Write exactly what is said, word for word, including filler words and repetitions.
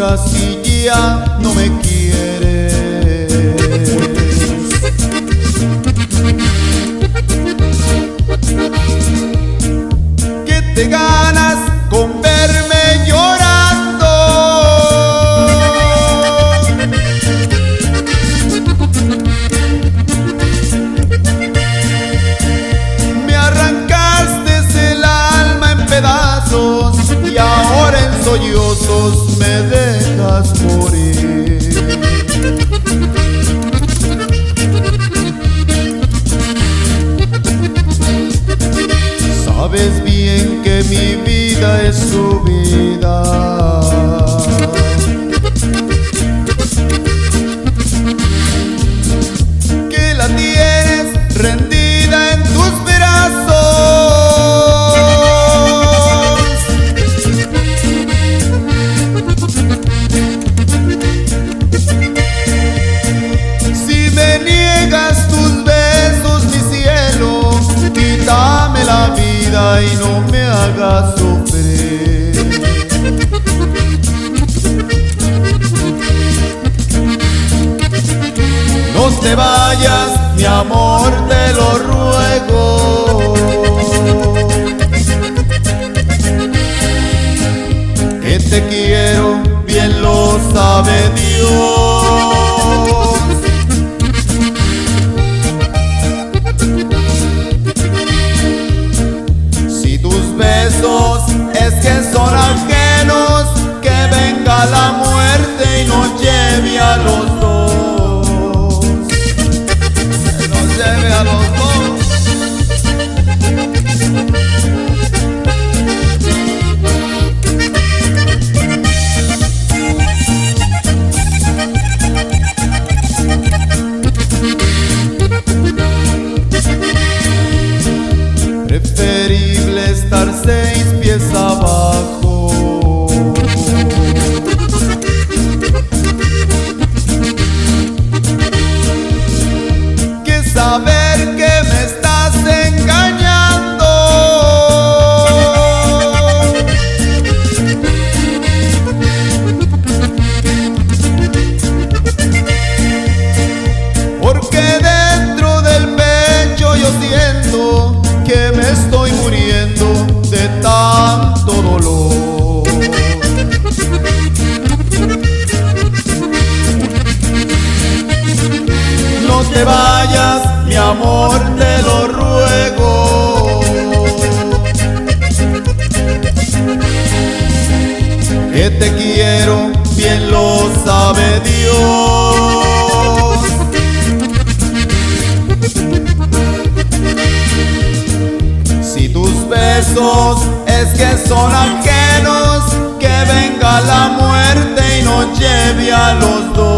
digas si ya no me quieres. ¿Qué te ganas con verme llorando? Me arrancaste el alma en pedazos y ahora en sollozos me dejas morir. Sabes bien que mi vida es su vida, que la tienes rendida en tus brazos. Si me niegas tus besos, mi cielo, quítame la vida y no me hagas sufrir. No te vayas, mi amor, te lo ruego, que te quiero, bien lo sabe Dios. Es que son ajenos, que venga la muerte y nos lleve a los dos, que nos lleve a los dos. Preferible estar seis pies abajo que saber que me estás engañando. Porque dentro del pecho yo siento que me estoy muriendo de tanto dolor. No te vayas, mi amor, te lo ruego, que te quiero, bien lo sabe Dios. Besos es que son ajenos, que venga la muerte y nos lleve a los dos.